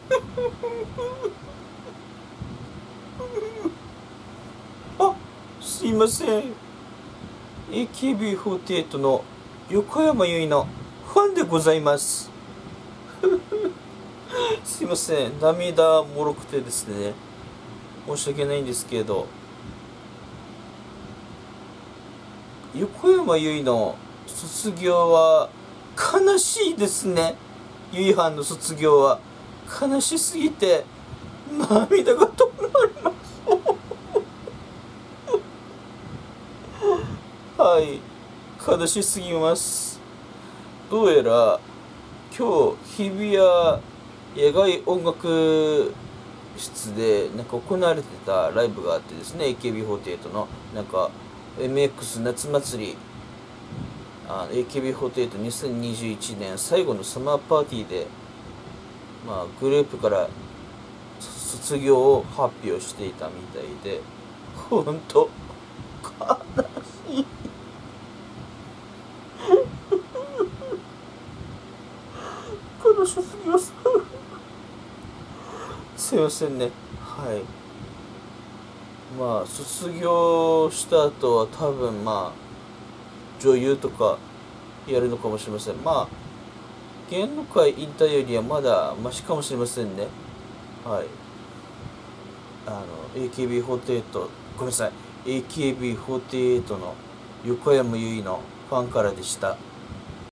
あ、すいません。AKB48 の横山由依のファンでございます。すいません。涙もろくてですね。申し訳ないんですけど、横山由依の卒業は悲しいですね。由依はんの卒業は悲しすぎて涙が止まります。はい、悲しすぎます。どうやら今日日比谷野外音楽室でなんか行われてたライブがあってですね、 AKB48 のなんか MX 夏祭り、AKB482021 年最後のサマーパーティーで、グループから卒業を発表していたみたいで、ほんと悲しい。悲しすぎます。すいませんね。はい。卒業した後は多分女優とかやるのかもしれません。芸能界引退よりはまだマシかもしれませんね。はい。AKB48、ごめんなさい。AKB48 の横山由依のファンからでした。